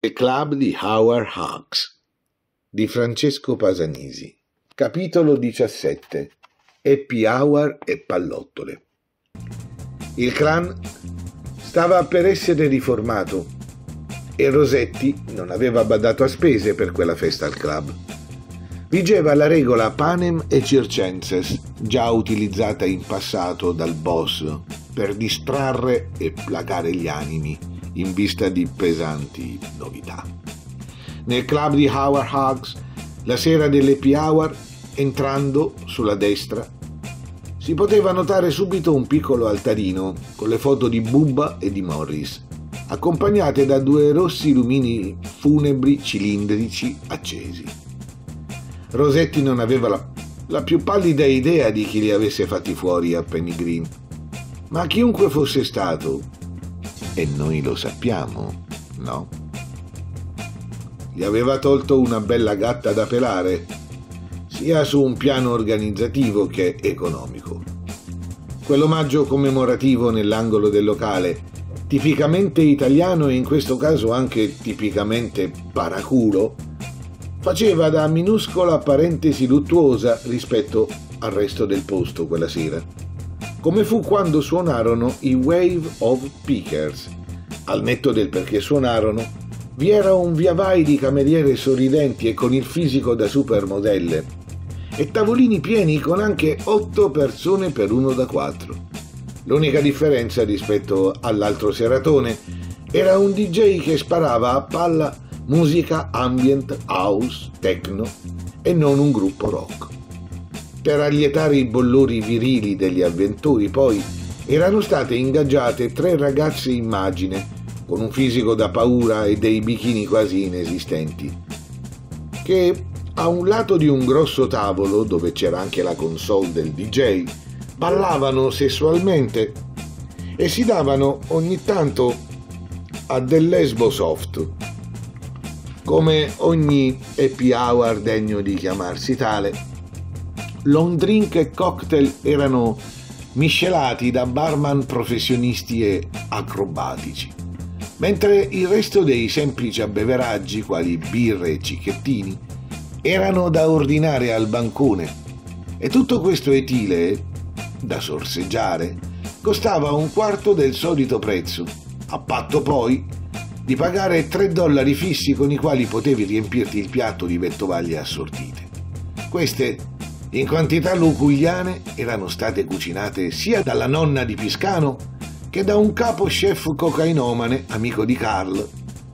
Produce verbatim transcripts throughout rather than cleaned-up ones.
Il club di Howard Hawks di Francesco Pasanisi. Capitolo diciassette. Happy Hour e pallottole. Il clan stava per essere riformato e Rosetti non aveva badato a spese per quella festa al club. Vigeva la regola panem et circenses, già utilizzata in passato dal boss per distrarre e placare gli animi in vista di pesanti novità. Nel club di Howard Hawks, la sera dell'happy hour, entrando sulla destra, si poteva notare subito un piccolo altarino con le foto di Bubba e di Morris, accompagnate da due rossi lumini funebri cilindrici accesi. Rosetti non aveva la, la più pallida idea di chi li avesse fatti fuori a Penny Green, ma chiunque fosse stato, e noi lo sappiamo, no? Gli aveva tolto una bella gatta da pelare, sia su un piano organizzativo che economico. Quell'omaggio commemorativo nell'angolo del locale, tipicamente italiano e in questo caso anche tipicamente paraculo, faceva da minuscola parentesi luttuosa rispetto al resto del posto quella sera, come fu quando suonarono i Wave of Pickers. Al netto del perché suonarono, vi era un via vai di cameriere sorridenti e con il fisico da supermodelle, e tavolini pieni con anche otto persone per uno da quattro. L'unica differenza rispetto all'altro seratone era un D J che sparava a palla musica ambient, house, techno e non un gruppo rock. Per allietare i bollori virili degli avventori, poi, erano state ingaggiate tre ragazze immagine con un fisico da paura e dei bikini quasi inesistenti, che a un lato di un grosso tavolo, dove c'era anche la console del D J, ballavano sessualmente e si davano ogni tanto a del lesbo soft. Come ogni happy hour degno di chiamarsi tale, long drink e cocktail erano miscelati da barman professionisti e acrobatici, mentre il resto dei semplici abbeveraggi, quali birre e cicchettini, erano da ordinare al bancone, e tutto questo etile, da sorseggiare, costava un quarto del solito prezzo, a patto poi di pagare tre dollari fissi con i quali potevi riempirti il piatto di vettovaglie assortite. Queste, in quantità luculiane, erano state cucinate sia dalla nonna di Piscano che da un capo chef cocainomane amico di Carl.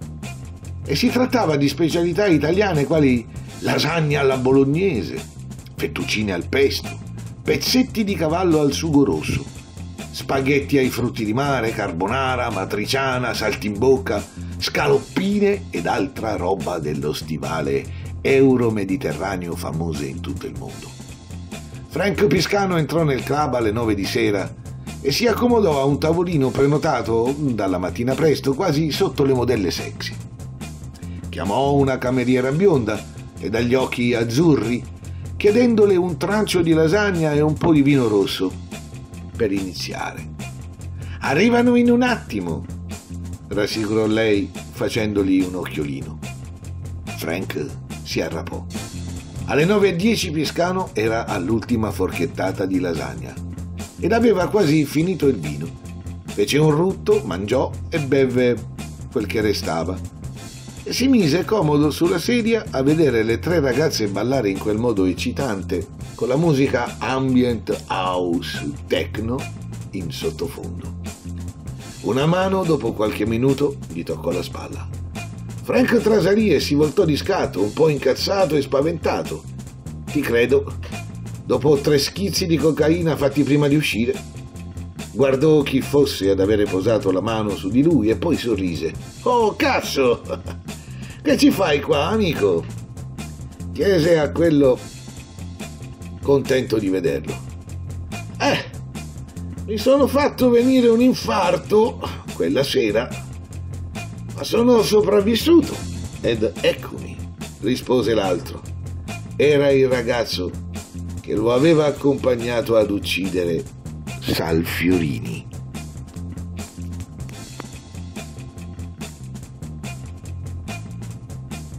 E si trattava di specialità italiane quali lasagne alla bolognese, fettuccine al pesto, pezzetti di cavallo al sugo rosso, spaghetti ai frutti di mare, carbonara, matriciana, saltimbocca, scaloppine ed altra roba dello stivale euro-mediterraneo famose in tutto il mondo. Frank Piscano entrò nel club alle nove di sera e si accomodò a un tavolino prenotato dalla mattina presto, quasi sotto le modelle sexy. Chiamò una cameriera bionda e dagli occhi azzurri, chiedendole un trancio di lasagna e un po' di vino rosso per iniziare. «Arrivano in un attimo», rassicurò lei facendogli un occhiolino. Frank si arrapò. Alle nove e dieci Piscano era all'ultima forchettata di lasagna ed aveva quasi finito il vino. Fece un rutto, mangiò e beve quel che restava e si mise comodo sulla sedia a vedere le tre ragazze ballare in quel modo eccitante, con la musica ambient, house, techno in sottofondo. Una mano, dopo qualche minuto, gli toccò la spalla. Frank trasalì e si voltò di scatto, un po' incazzato e spaventato. Ti credo. Dopo tre schizzi di cocaina fatti prima di uscire. Guardò chi fosse ad avere posato la mano su di lui e poi sorrise. «Oh, cazzo! Che ci fai qua, amico?» chiese a quello contento di vederlo. «Eh, mi sono fatto venire un infarto quella sera, ma sono sopravvissuto ed eccomi», rispose l'altro. Era il ragazzo che lo aveva accompagnato ad uccidere Salfiorini.